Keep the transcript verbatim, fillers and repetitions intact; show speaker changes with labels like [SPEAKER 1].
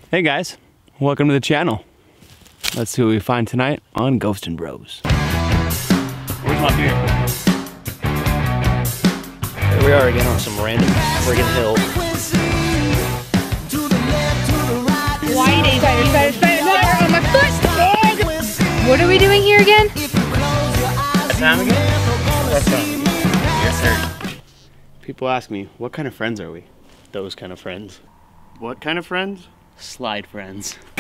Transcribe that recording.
[SPEAKER 1] Hey guys, welcome to the channel. Let's see what we find tonight on Ghostin' Bros. Where's my beer?
[SPEAKER 2] Here we are again on some random friggin' hill.
[SPEAKER 3] Whiting. Spider, spider, spider, spider on my foot! What are we doing here again?
[SPEAKER 1] Time again? That's time. Yes, sir. People ask me, what kind of friends are we? Those kind of friends. What kind of friends? Slide friends.